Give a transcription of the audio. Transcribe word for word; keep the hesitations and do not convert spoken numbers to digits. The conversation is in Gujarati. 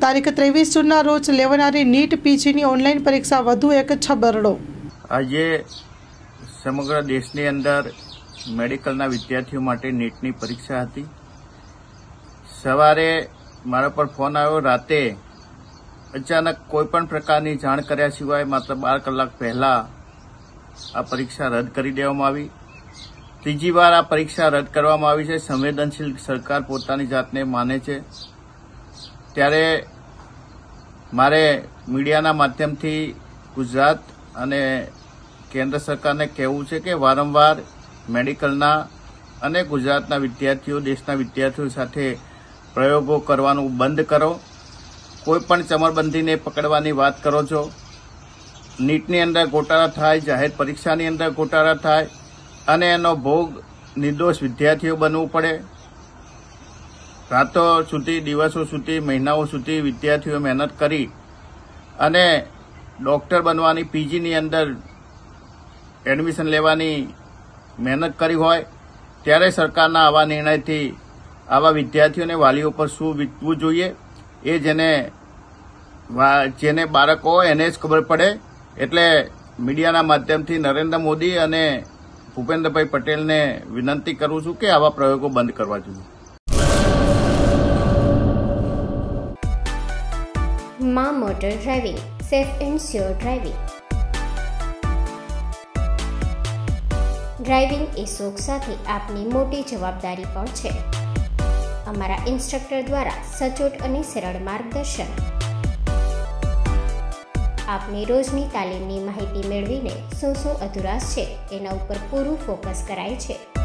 તારીખ ત્રેવીસ જૂનના રોજ લેવાનારી નીટ પીજીની ઓનલાઈન પરીક્ષા વધુ એક છબરડો। આજે સમગ્ર દેશની અંદર મેડિકલના વિદ્યાર્થીઓ માટે નીટની પરીક્ષા હતી। સવારે મારા પર ફોન આવ્યો, રાતે અચાનક કોઈપણ પ્રકારની જાણ કર્યા સિવાય માત્ર બાર કલાક પહેલા આ પરીક્ષા રદ કરી દેવામાં આવી। ત્રીજી વાર આ પરીક્ષા રદ કરવામાં આવી છે। સંવેદનશીલ સરકાર પોતાની જાતને માને છે, ત્યારે મારે મીડિયાના માધ્યમથી ગુજરાત અને કેન્દ્ર સરકારને કહેવું છે કે વારંવાર મેડિકલના અને ગુજરાતના વિદ્યાર્થીઓ, દેશના વિદ્યાર્થીઓ સાથે પ્રયોગો કરવાનું બંધ કરો। કોઈપણ ચમરબંધીને પકડવાની વાત કરો છો। નીટની અંદર ગોટાળા થાય, જાહેર પરીક્ષાની અંદર ગોટાળા થાય અને એનો ભોગ નિર્દોષ વિદ્યાર્થીઓ બનવું પડે। રાતો સુધી, દિવસો સુધી, મહિનાઓ સુધી વિદ્યાર્થીઓ મહેનત કરી અને ડૉક્ટર બનવાની, પીજીની અંદર એડમિશન લેવાની મહેનત કરી હોય, ત્યારે સરકારના આવા નિર્ણયથી આવા વિદ્યાર્થીઓને વાલીઓ પર શું વીતવું જોઈએ એ જેને જેને બાળકો હોય એને જ ખબર પડે। એટલે મીડિયાના માધ્યમથી નરેન્દ્ર મોદી અને ભૂપેન્દ્રભાઈ પટેલને વિનંતી કરું છું કે આવા પ્રયોગો બંધ કરવા જોઈએ। માં motor driving, safe and sure driving. Driving એ શોખ સાથે આપની મોટી જવાબદારી પણ છે। અમારા ઇન્સ્ટ્રક્ટર દ્વારા સચોટ અને સરળ માર્ગદર્શન, આપની રોજની તાલીમની માહિતી મેળવીને શું શું અધુરાશ છે એના ઉપર પૂરું ફોકસ કરાય છે।